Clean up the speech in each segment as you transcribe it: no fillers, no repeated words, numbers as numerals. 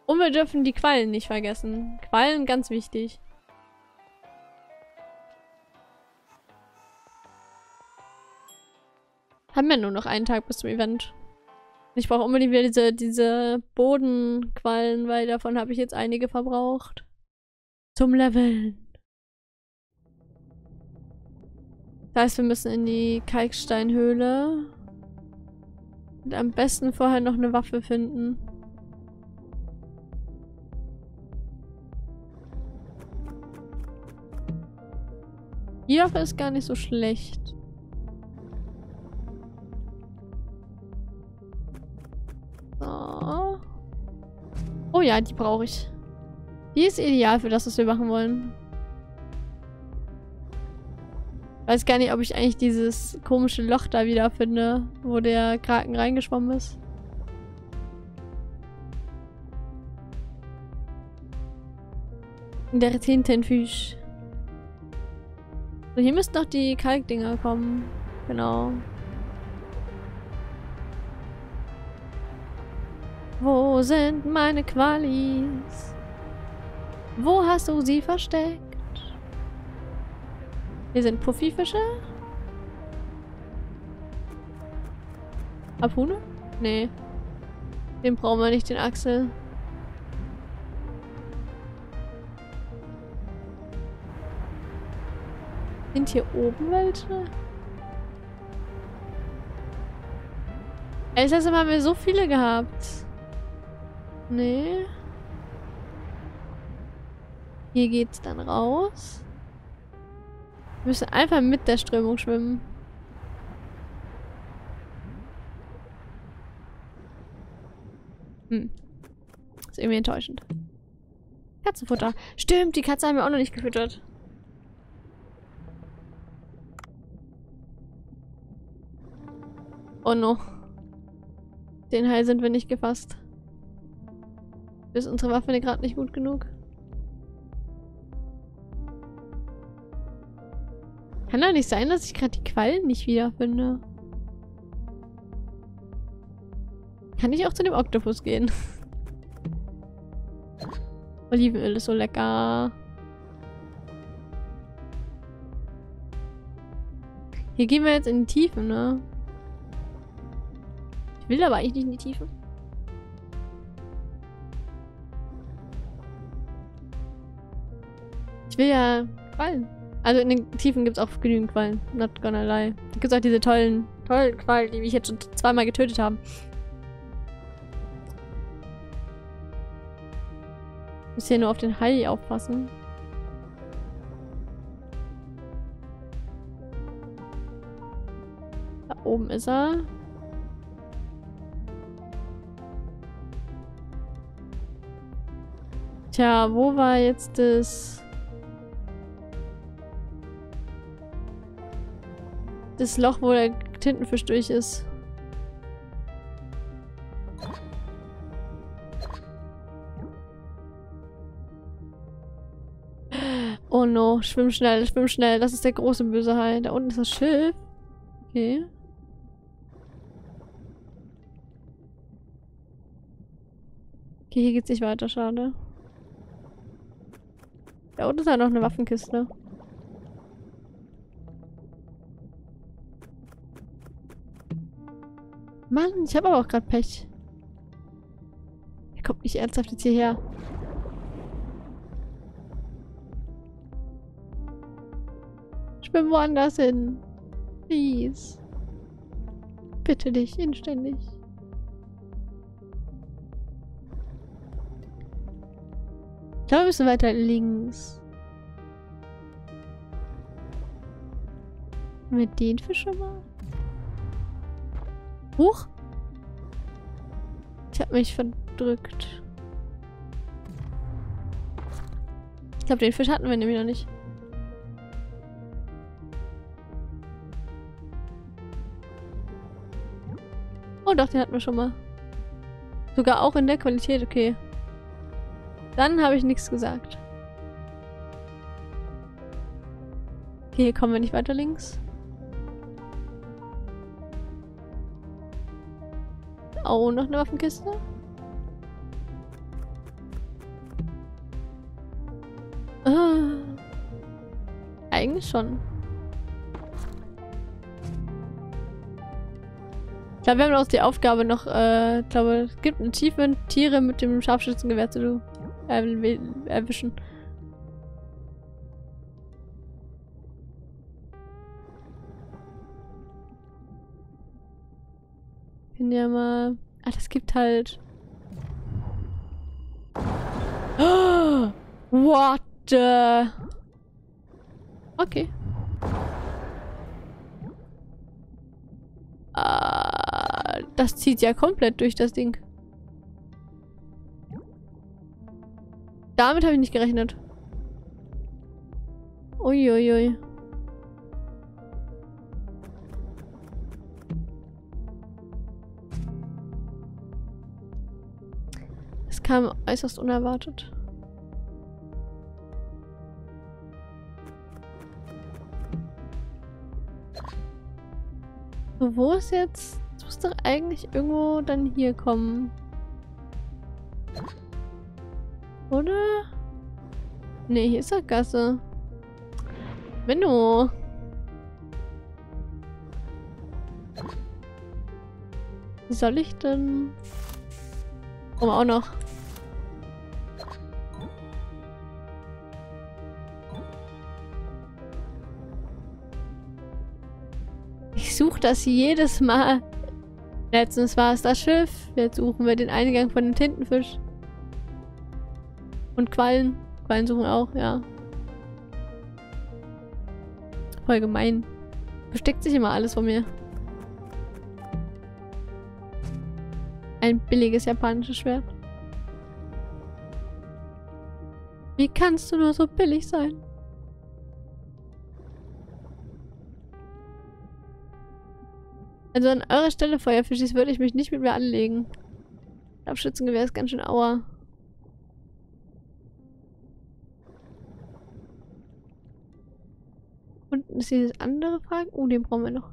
Und wir dürfen die Quallen nicht vergessen. Quallen, ganz wichtig. Haben wir nur noch einen Tag bis zum Event. Ich brauche unbedingt wieder diese Bodenquallen, weil davon habe ich jetzt einige verbraucht. Zum Leveln. Das heißt, wir müssen in die Kalksteinhöhle. Und am besten vorher noch eine Waffe finden. Die Waffe ist gar nicht so schlecht. So. Oh ja, die brauche ich. Die ist ideal für das, was wir machen wollen. Weiß gar nicht, ob ich eigentlich dieses komische Loch da wieder finde, wo der Kraken reingeschwommen ist. Der Tintenfisch. So, hier müssten noch die Kalkdinger kommen. Genau. Wo sind meine Qualis? Wo hast du sie versteckt? Hier sind Pufferfische. Harpune? Nee. Den brauchen wir nicht, den Axel. Sind hier oben welche? Ehrlich gesagt haben wir so viele gehabt. Nee. Hier geht's dann raus. Wir müssen einfach mit der Strömung schwimmen. Ist irgendwie enttäuschend. Katzenfutter. Stimmt, die Katze haben wir auch noch nicht gefüttert. Oh no. Den Heil sind wir nicht gefasst. Ist unsere Waffe gerade nicht gut genug? Kann doch nicht sein, dass ich gerade die Quallen nicht wiederfinde. Kann ich auch zu dem Oktopus gehen? Olivenöl ist so lecker. Hier gehen wir jetzt in die Tiefe, ne? Ich will aber eigentlich nicht in die Tiefe. Ich will ja Quallen. Also in den Tiefen gibt es auch genügend Quallen. Not gonna lie. Da gibt es auch diese tollen Quallen, die mich jetzt schon zweimal getötet haben. Ich muss hier nur auf den Hai aufpassen. Da oben ist er. Tja, wo war jetzt das Loch, wo der Tintenfisch durch ist? Oh no, schwimm schnell, schwimm schnell. Das ist der große böse Hai. Da unten ist das Schiff. Okay. Okay, hier geht's nicht weiter, schade. Da unten ist ja noch eine Waffenkiste. Mann, ich habe aber auch gerade Pech. Er kommt nicht ernsthaft jetzt hierher. Schwimm woanders hin. Please. Bitte dich, inständig. Ich glaube, wir müssen weiter links. Mit den Fisch schon mal? Huch! Ich habe mich verdrückt. Ich glaube, den Fisch hatten wir nämlich noch nicht. Oh doch, den hatten wir schon mal. Sogar auch in der Qualität, okay. Dann habe ich nichts gesagt. Okay, hier kommen wir nicht weiter links. Oh, noch eine Waffenkiste. Eigentlich schon. Ich glaube, wir haben auch die Aufgabe noch, ich glaube, es gibt ein Achievement, Tiere mit dem Scharfschützengewehr zu erwischen. Können ja mal... Ah, das gibt halt... Oh, what the... Okay. Das zieht ja komplett durch das Ding. Damit habe ich nicht gerechnet. Uiuiui. Es kam äußerst unerwartet. So, wo ist jetzt... Es muss doch eigentlich irgendwo dann hier kommen. Oder? Ne, hier ist Sackgasse. Menno. Wie soll ich denn... Oh, auch noch. Ich suche das jedes Mal. Letztens war es das Schiff. Jetzt suchen wir den Eingang von dem Tintenfisch. Und Quallen. Quallen suchen auch, ja. Voll gemein. Versteckt sich immer alles von mir. Ein billiges japanisches Schwert. Wie kannst du nur so billig sein? Also an eurer Stelle, Feuerfischis, würde ich mich nicht mit mir anlegen. Abschützengewehr ist ganz schön aua. Und ist dieses andere Frage? Oh, den brauchen wir noch.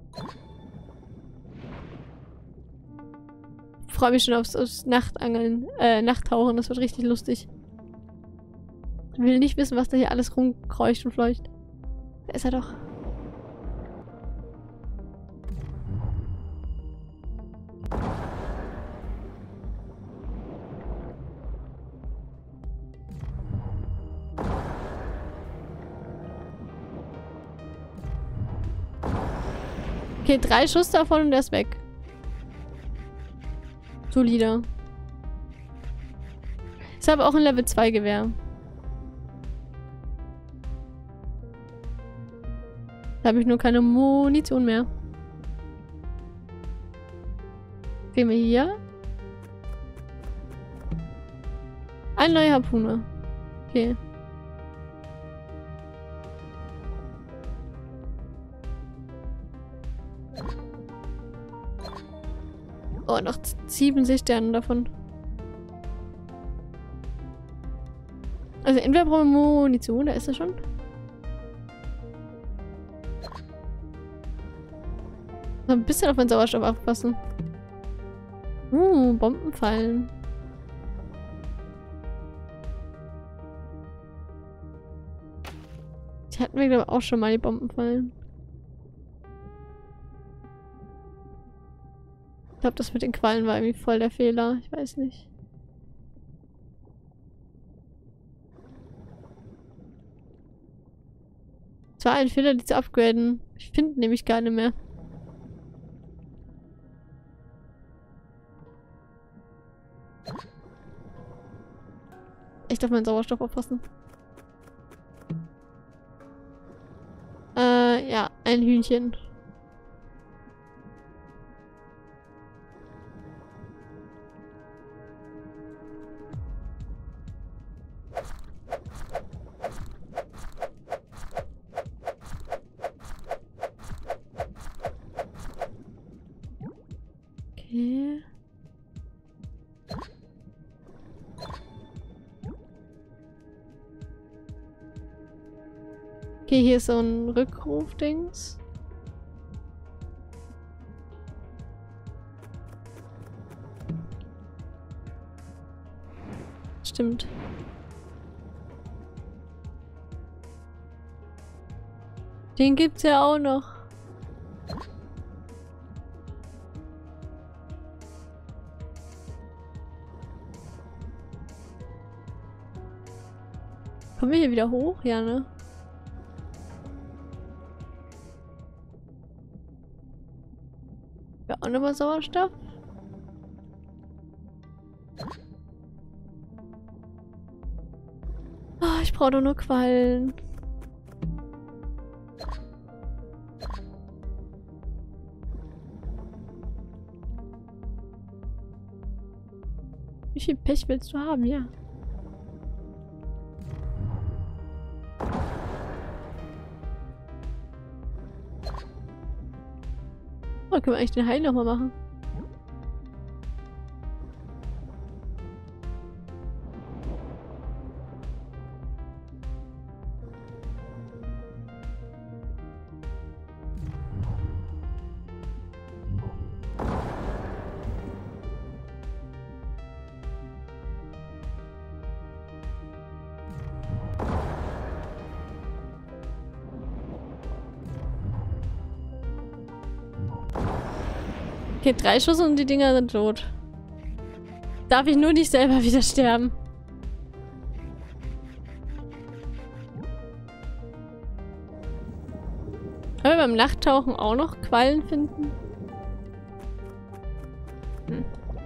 Ich freue mich schon aufs Nachtangeln, Nachttauchen. Das wird richtig lustig. Ich will nicht wissen, was da hier alles rumkreucht und fleucht. Da ist er doch. Okay, 3 Schuss davon und der ist weg. Solide. Ich habe auch ein Level 2 Gewehr. Da habe ich nur keine Munition mehr. Gehen wir hier. Eine neue Harpune. Okay. Oh, noch 7 Seesterne davon. Also entweder brauchen wir Munition, da ist er schon. Noch ein bisschen auf meinen Sauerstoff aufpassen. Bomben fallen. Die hatten wir, glaube ich, auch schon mal, die Bomben fallen. Ich glaube, das mit den Quallen war irgendwie voll der Fehler. Ich weiß nicht. Es war ein Fehler, die zu upgraden. Ich finde nämlich gar nicht mehr. Echt auf meinen Sauerstoff aufpassen. Ja, ein Hühnchen. Okay. Okay, hier ist so ein Rückruf-Dings. Stimmt. Den gibt's ja auch noch. Kommen wir hier wieder hoch? Ja, ne? Ja, auch nochmal Sauerstoff. Oh, ich brauche doch nur Quallen. Wie viel Pech willst du haben? Ja. Oh, können wir eigentlich den Heil nochmal machen? Okay, 3 Schuss und die Dinger sind tot. Darf ich nur nicht selber wieder sterben? Können wir beim Nachttauchen auch noch Quallen finden? Hm.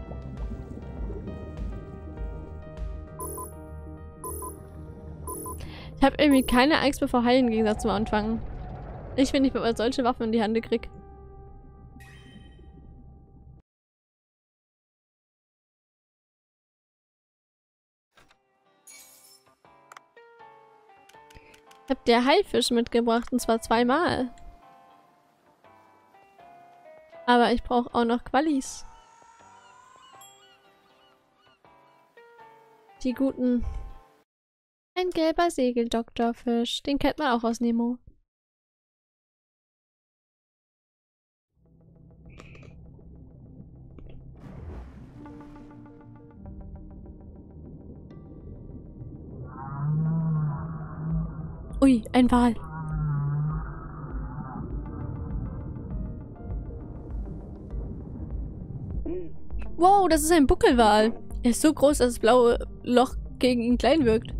Ich habe irgendwie keine Angst mehr vor Haien im Gegensatz zum Anfang. Ich finde, ich mal solche Waffen in die Hand krieg. Ich habe dir Haifisch mitgebracht und zwar 2-mal. Aber ich brauche auch noch Qualis. Die guten. Ein gelber Segeldoktorfisch. Den kennt man auch aus Nemo. Ui, ein Wal. Wow, das ist ein Buckelwal. Er ist so groß, dass das blaue Loch gegen ihn klein wirkt.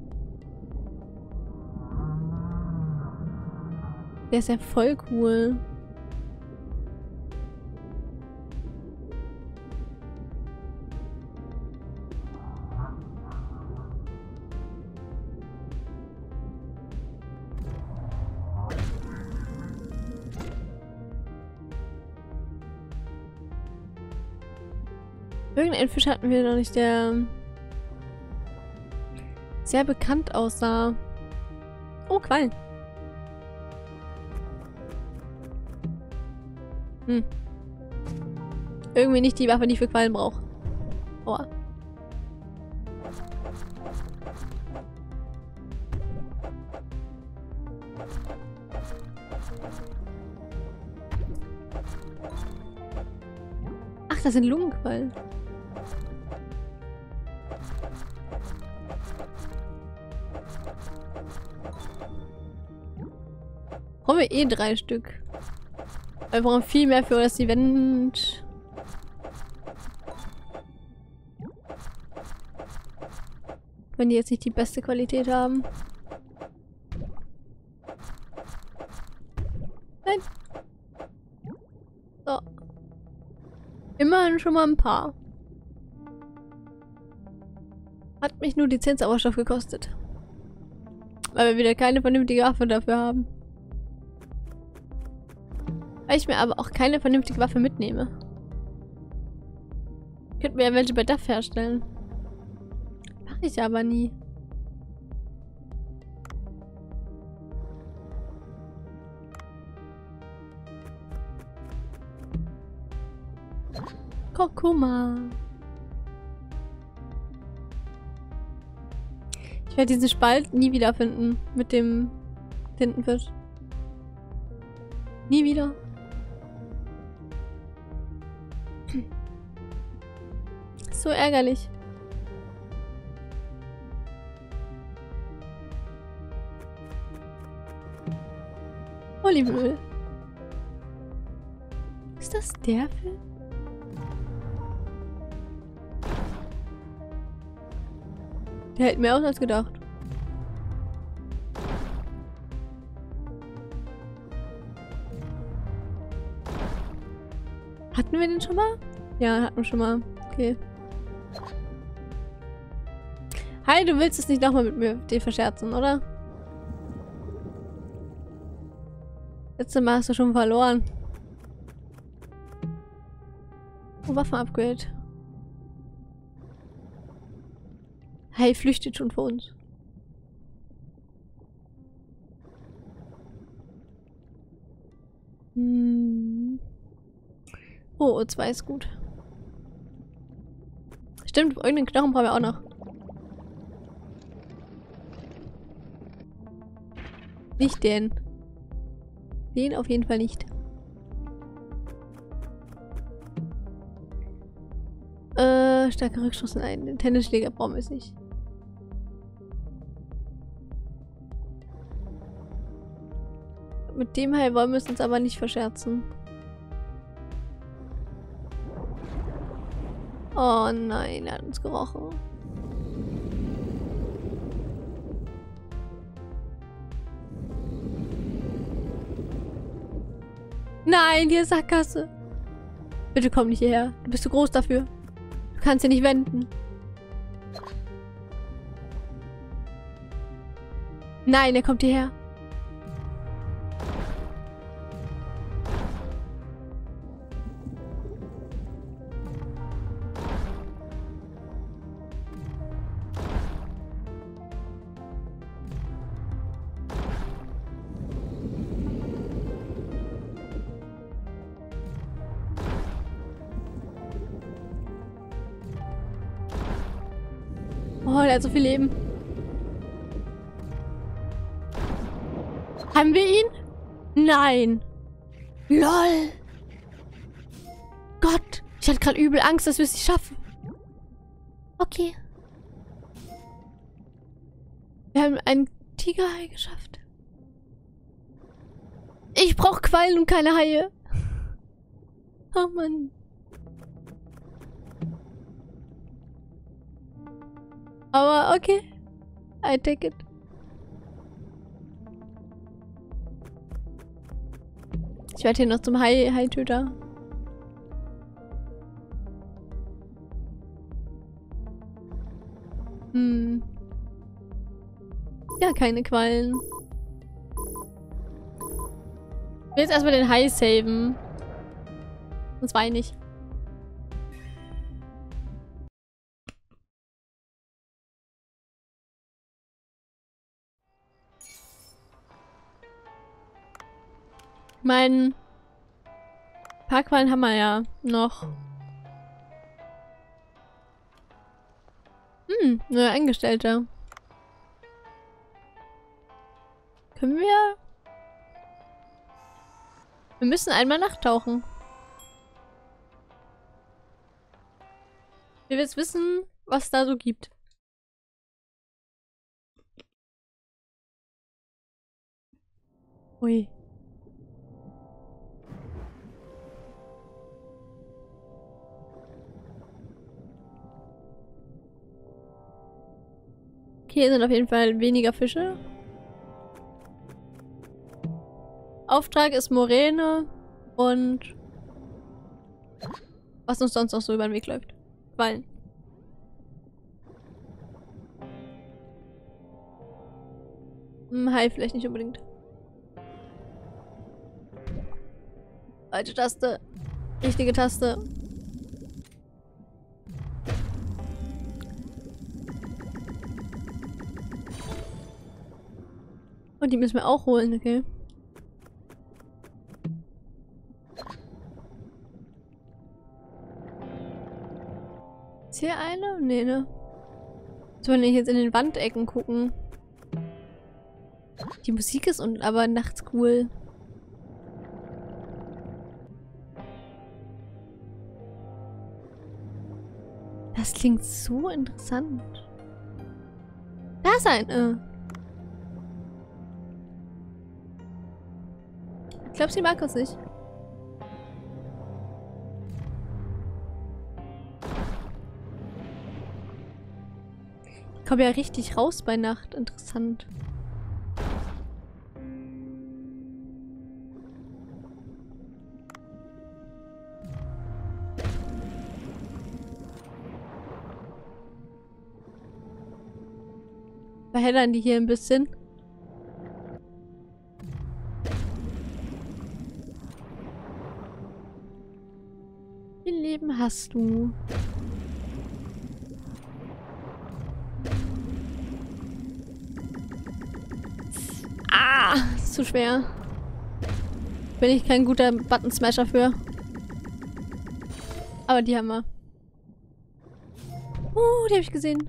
Der ist ja voll cool. Irgendeinen Fisch hatten wir noch nicht, der sehr bekannt aussah. Oh, Quallen. Hm. Irgendwie nicht die Waffe, die ich für Quallen brauche. Aua. Ach, das sind Lungenquallen. Brauchen wir eh 3 Stück. Wir brauchen viel mehr für das Event. Wenn die jetzt nicht die beste Qualität haben. Nein. So. Immerhin schon mal ein paar. Hat mich nur Lizenzsauerstoff gekostet. Weil wir wieder keine vernünftige Waffe dafür haben. Weil ich mir aber auch keine vernünftige Waffe mitnehme. Könnten wir ja welche bei DAF herstellen. Mache ich aber nie. Kurkuma. Ich werde diesen Spalt nie wiederfinden mit dem Tintenfisch. Nie wieder. So ärgerlich. Olivenöl. Ist das der Film? Der hält mehr aus als gedacht. Hatten wir den schon mal? Ja, hatten wir schon mal. Okay. Hi, du willst es nicht nochmal mit mir dir verscherzen, oder? Letztes Mal hast du schon verloren. Oh, Waffen-Upgrade. Hey, flüchtet schon vor uns. Oh, O2 ist gut. Stimmt, irgendeinen Knochen brauchen wir auch noch. Nicht den. Den auf jeden Fall nicht. Starker Rückstoß in einen. Den Tennisschläger brauchen wir es nicht. Mit dem Hai wollen wir es uns aber nicht verscherzen. Oh nein, er hat uns gerochen. Nein, die Sackgasse. Bitte komm nicht hierher. Du bist zu groß dafür. Du kannst hier nicht wenden. Nein, er kommt hierher. Oh, der hat so viel Leben. Haben wir ihn? Nein. LOL. Gott. Ich hatte gerade übel Angst, dass wir es nicht schaffen. Okay. Wir haben einen Tigerhai geschafft. Ich brauche Quallen und keine Haie. Oh Mann. Aber okay. I take it. Ich werde hier noch zum Hai-Töter. Ja, keine Quallen. Ich will jetzt erstmal den Hai saven. Sonst weine ich. Mein Parkquallen haben wir ja noch. Neuer Angestellter. Können wir? Wir müssen einmal nachtauchen. Wir jetzt wissen, was es da so gibt. Ui. Okay, hier sind auf jeden Fall weniger Fische. Auftrag ist Moräne und was uns sonst noch so über den Weg läuft. Quallen. Hai vielleicht nicht unbedingt. Falsche Taste. Richtige Taste. Und die müssen wir auch holen, okay. Ist hier eine? Nee, ne? Sollen wir jetzt in den Wandecken gucken? Die Musik ist aber nachts cool. Das klingt so interessant. Da ist eine. glaube, sie mag uns nicht. Ich komme ja richtig raus bei Nacht. Interessant. Verheddern die hier ein bisschen. Wie viel Leben hast du? Ah, ist zu schwer. Bin ich kein guter Button-Smasher für. Aber die haben wir. Die habe ich gesehen.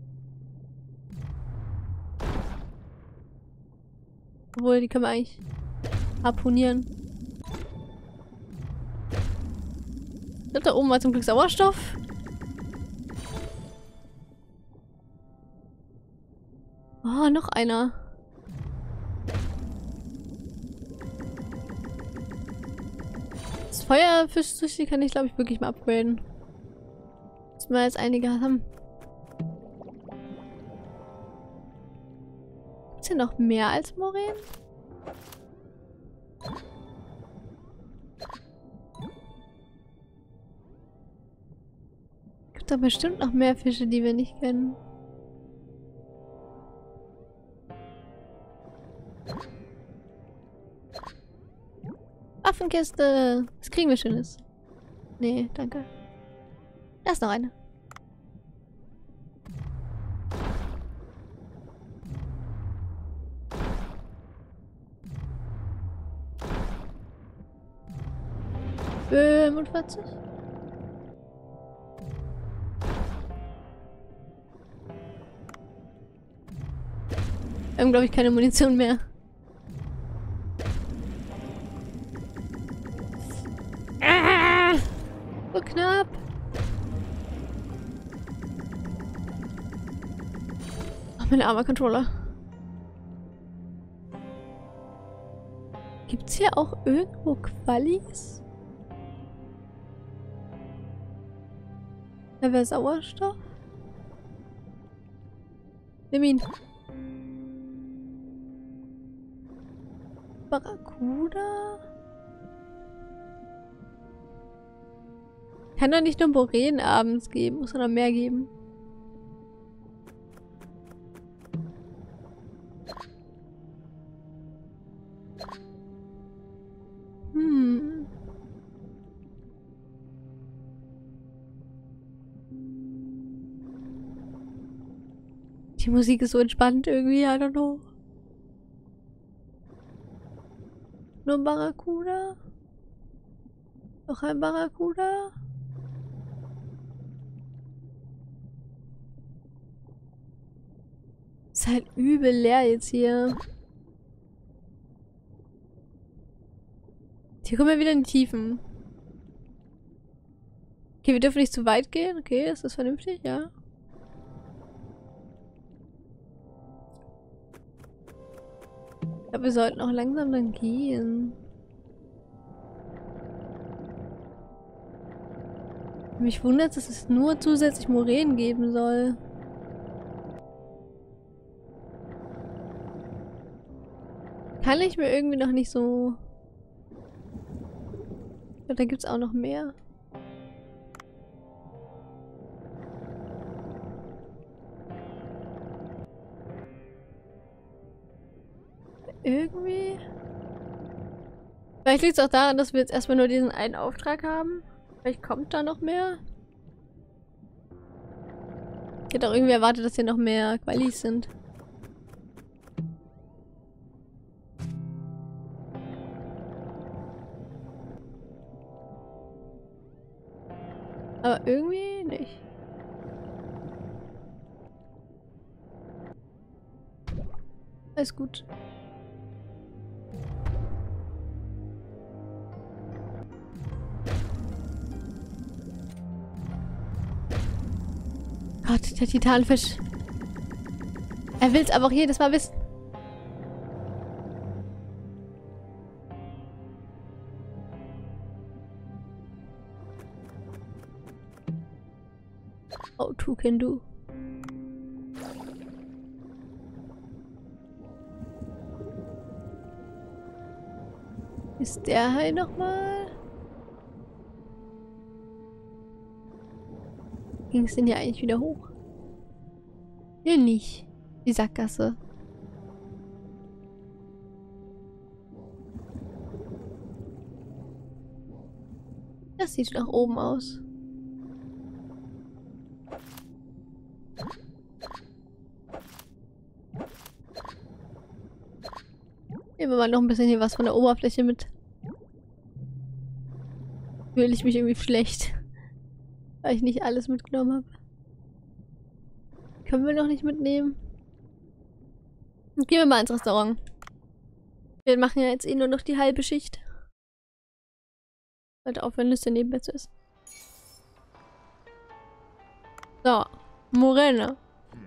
Obwohl, die können wir eigentlich harponieren. Da oben war zum Glück Sauerstoff. Oh, noch einer. Das Feuerfisch-Sushi kann ich, glaube ich, wirklich mal upgraden. Dass wir jetzt einige haben. Gibt's hier noch mehr als Moränen? Gibt da bestimmt noch mehr Fische, die wir nicht kennen. Waffenkiste! Was kriegen wir Schönes? Nee, danke. Da ist noch eine. Und 40. Wir haben, glaube ich, keine Munition mehr. Ah, so knapp. Ach, mein armer Controller. Gibt's hier auch irgendwo Qualis? Da wäre Sauerstoff. Nimm ihn. Barracuda? Kann doch nicht nur Moränen abends geben, muss doch noch mehr geben. Die Musik ist so entspannt irgendwie, I don't know. Nur ein Barracuda? Noch ein Barracuda? Ist halt übel leer jetzt hier. Hier kommen wir wieder in die Tiefen. Okay, wir dürfen nicht zu weit gehen. Okay, ist das vernünftig? Ja. Ich glaube, wir sollten auch langsam dann gehen. Mich wundert, dass es nur zusätzlich Moränen geben soll. Kann ich mir irgendwie noch nicht so... Ich glaube, da gibt es auch noch mehr. Irgendwie... Vielleicht liegt es auch daran, dass wir jetzt erstmal nur diesen einen Auftrag haben. Vielleicht kommt da noch mehr. Ich hätte auch irgendwie erwartet, dass hier noch mehr Qualis sind. Aber irgendwie nicht. Alles gut. Gott, der Titanfisch. Er will es aber auch jedes Mal wissen. two can do. Ist der Hai nochmal? Ging es denn hier eigentlich wieder hoch? Hier nicht. Die Sackgasse. Das sieht nach oben aus. Nehmen wir mal noch ein bisschen hier was von der Oberfläche mit. Fühle ich mich irgendwie schlecht, weil ich nicht alles mitgenommen habe. Können wir noch nicht mitnehmen? Gehen wir mal ins Restaurant. Wir machen ja jetzt eh nur noch die halbe Schicht. Sollte aufhören, Nüsse nebenbei zu essen. So, Morelle.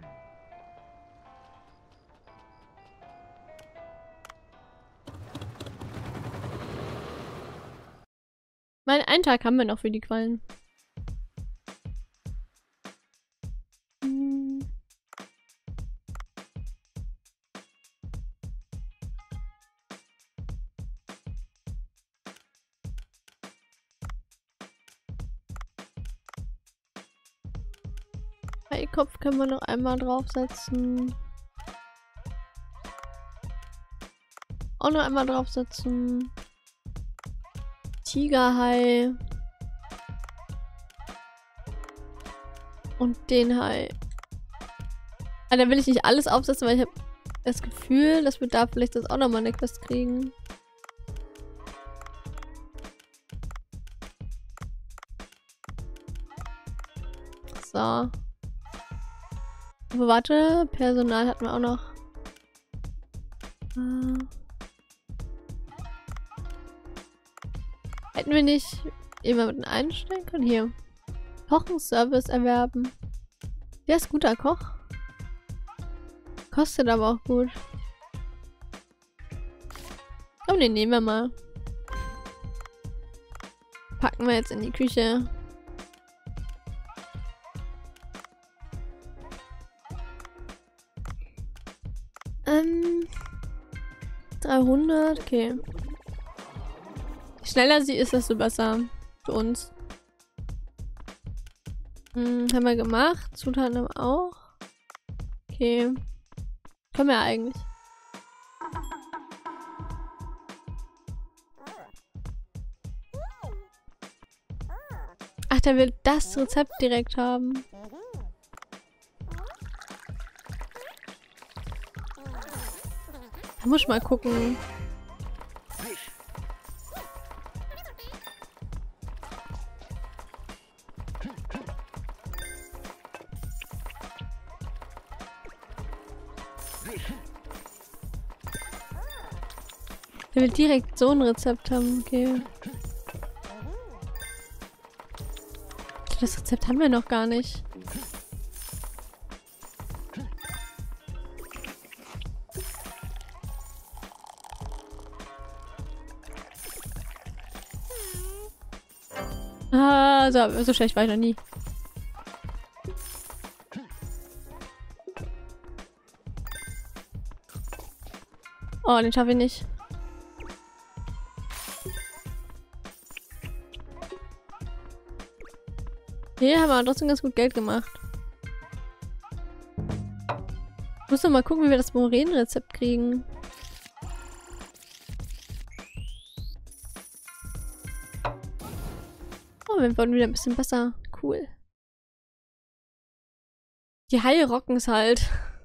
Einen Tag haben wir noch für die Quallen. Kopf können wir noch einmal draufsetzen. Auch noch einmal draufsetzen. Tigerhai. Und den Hai. Ah, da will ich nicht alles aufsetzen, weil ich habe das Gefühl, dass wir da vielleicht das auch nochmal eine Quest kriegen. So. Aber warte, Personal hatten wir auch noch. Hätten wir nicht jemanden einstellen können? Hier. Kochenservice erwerben. Der ist guter Koch. Kostet aber auch gut. Komm, den nehmen wir mal. Packen wir jetzt in die Küche. 300, okay. Je schneller sie ist, desto besser für uns. Haben wir gemacht. Zutaten haben wir auch. Okay. Können wir eigentlich. Ach, der will das Rezept direkt haben. Da muss ich mal gucken. Der will direkt so ein Rezept haben, okay. Das Rezept haben wir noch gar nicht. Ah, so schlecht war ich noch nie. Oh, den schaffe ich nicht. Hier haben wir trotzdem ganz gut Geld gemacht. Ich muss noch mal gucken, wie wir das Moränen-Rezept kriegen. Oh, wir wurden wieder ein bisschen besser. Cool. Die Haie rocken es halt.